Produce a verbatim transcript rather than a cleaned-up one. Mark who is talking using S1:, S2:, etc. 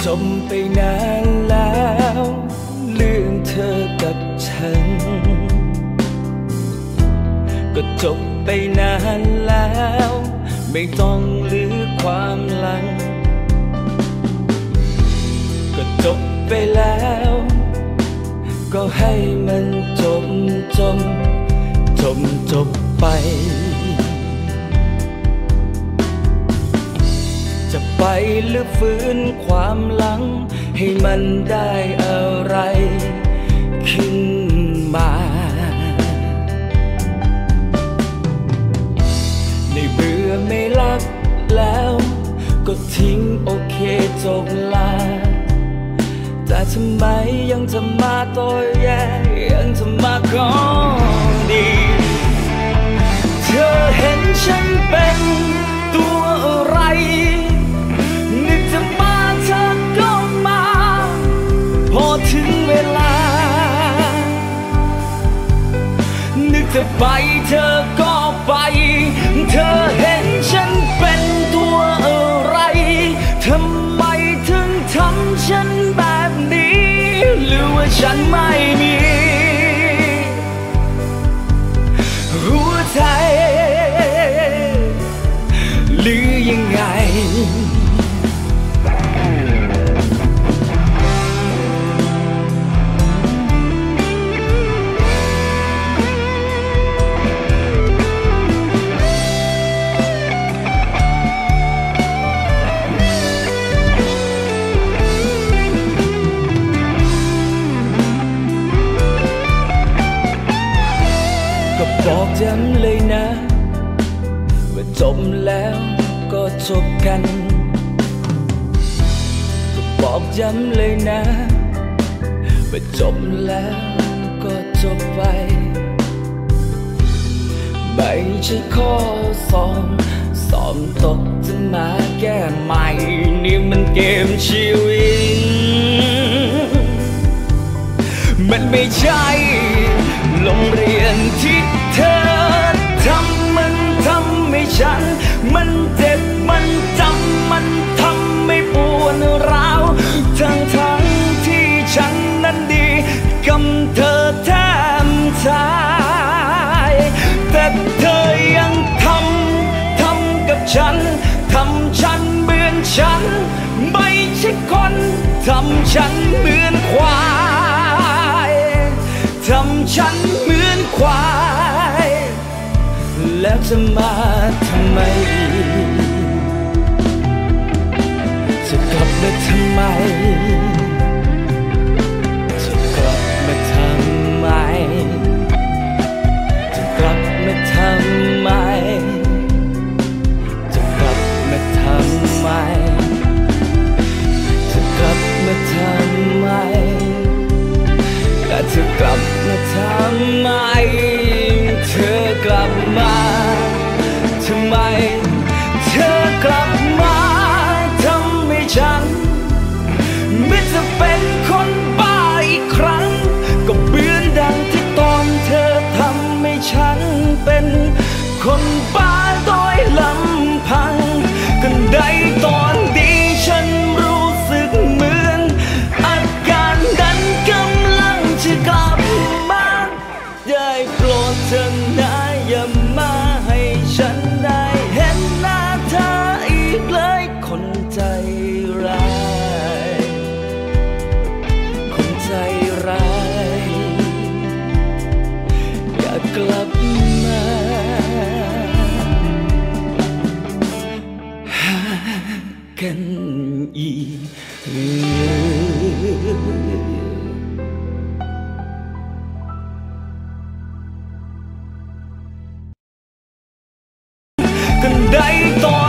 S1: จบไปนานแล้วเรื่องเธอกับฉันก็จบไปนานแล้วไม่ต้องลือความหลังก็จบไปแล้วก็ให้มันจบจบจบจบไปจะไปหรือฟื้นความหลังให้มันได้อะไรขึ้นมาในเบื่อไม่รักแล้วก็ทิ้งโอเคจบลาแต่ทำไมยังจะมาต่อแย่ยังจะมาขอดีเธอเห็นฉันเป็นตัวอะไรนึกจะมาเธอก็มาพอถึงเวลานึกจะไปเธอก็ไปเธอเห็นฉันเป็นตัวอะไรทำไมถึงทำฉันแบบนี้หรือว่าฉันไม่มีหัวใจหรือยังไงบอกย้ำเลยนะว่าจบแล้วก็จบกันก็บอกย้ำเลยนะว่าจบแล้วก็จบไปไม่ใช่ข้อสอบสอบตกจะมาแก้ใหม่นี่มันเกมชีวิตมันไม่ใช่โรงเรียนที่เธอทำมันทำให้ฉันมันเจ็บมันจำมันทำให้ปวดร้าวทั้งทั้งที่ฉันนั้นดีกับเธอแทบตายแต่เธอยังทำทำกับฉันทำฉันเหมือนฉันไม่ใช่คนทำฉันเหมือนควายทำฉันเหมือนควายแล้วจะมาทำไมจะกลับมาทำไมจะกลับมาทำไมจะกลับมาทำไมจะกลับมาทำไมจะกลับมาทำไมแต่เธอกลับมาทำไมเธอกลับมาทำไมเธอกลับมาทำให้ฉันไม่จะเป็นคนบ้าอีกครั้งก็เบื่อดังที่ตอนเธอทำให้ฉันเป็นคนบ้าโดยลำพังกันได้ตอนดีฉันรู้สึกเหมือนอาการดันกำลังจะกลับมาได้โปรดเธอนะอย่ามาให้ฉันได้เห็นหน้าเธออีกเลยคนใจร้ายคนใจร้ายอย่ากลับมาหากันอีกกันได้ตอน